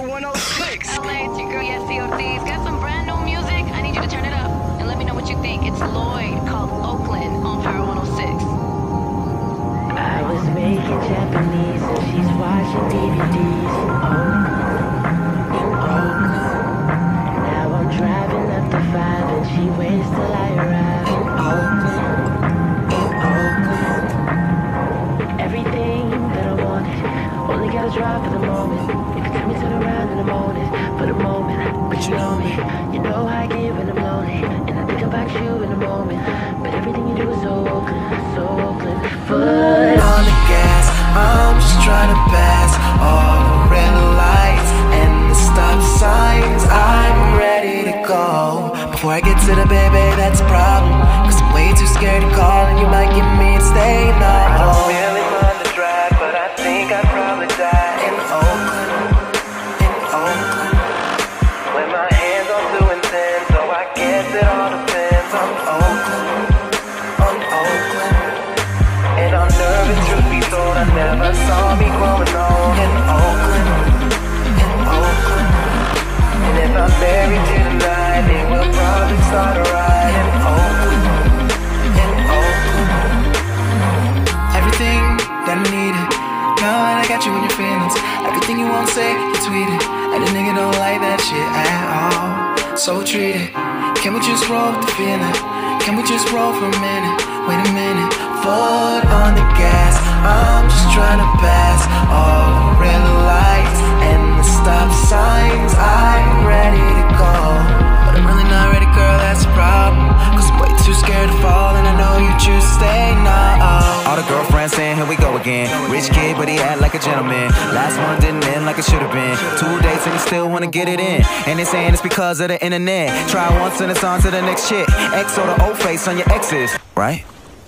Power 106. LA, it's your girl, Yessie Ortiz. Got some brand new music. I need you to turn it up and let me know what you think. It's Lloyd, called Oakland, on Power 106. I was making Japanese and she's watching DVDs. Now I'm driving up the 5 and she waits till I arrive. Everything that I wanted, only gotta drive for the moment. You can tell me turn around in the morning, for the moment. But you know me, you know how I get when I'm lonely. And I think about you in a moment. But everything you do is so Oakland, so Oakland. Foot on the gas, I'm just trying to pass all the red lights and the stop signs. I'm ready to go. Before I get to the baby, that's a problem, cause I'm way too scared to call and you might get me to stay now. I don't really mind the drive, but I think I'd probably die in Oakland, when my hands are doing 10, so I guess it all depends on Oakland. And I'm nervous, truth be told, I never saw me growing old in Oakland. And if I'm buried here tonight, they will probably start a ride in Oakland. Everything that I needed, now that I got you in your feelings. Everything you won't say, you tweet it. And a nigga don't like that shit at all. So treat it. Can we just roll with the feeling? Can we just roll for a minute? Wait a minute. Foot on the gas, I'm just trying to pass all the red lights and the stop signs. I'm ready to go, but I'm really not ready, girl, that's a problem, cause I'm way too scared to fall, and I know you choose to stay now. All the girlfriends saying here we go again. Rich kid but he act like a gentleman. Last one didn't end like it should have been. 2 dates and he still wanna get it in. And they saying it's because of the internet. Try once and it's on to the next chick. X or the old face on your exes, right?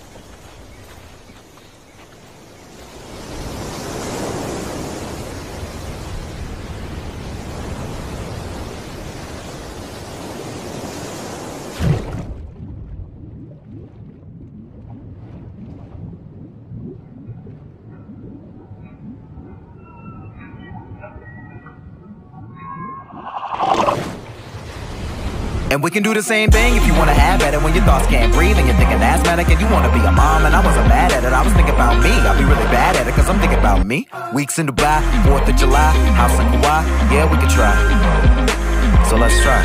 And we can do the same thing if you wanna have at it when your thoughts can't breathe and you're thinking asthmatic and you wanna be a mom. And I wasn't mad at it, I was thinking about me. I'll be really bad at it cause I'm thinking about me. Weeks in Dubai, 4th of July, house in Kauai, yeah we can try. So let's try.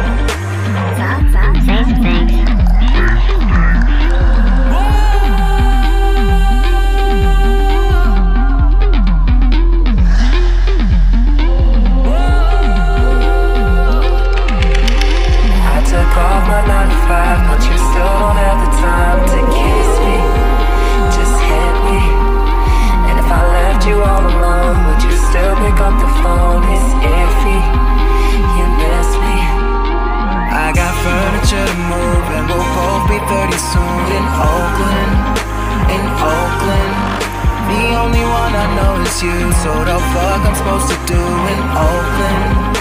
Say some things. Off my 9 to 5, but you still don't have the time to kiss me. Just hit me. And if I left you all alone, would you still pick up the phone? It's iffy, you miss me. I got furniture to move and we'll both be 30 soon in Oakland. The only one I know is you, so the fuck I'm supposed to do in Oakland.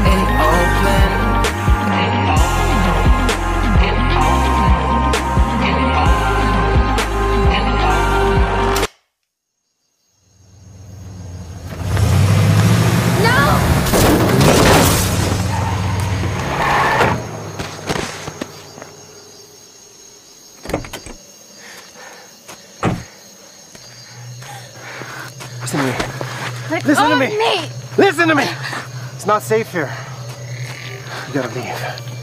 Listen to me. Listen to me. Listen to me. It's not safe here. You gotta leave.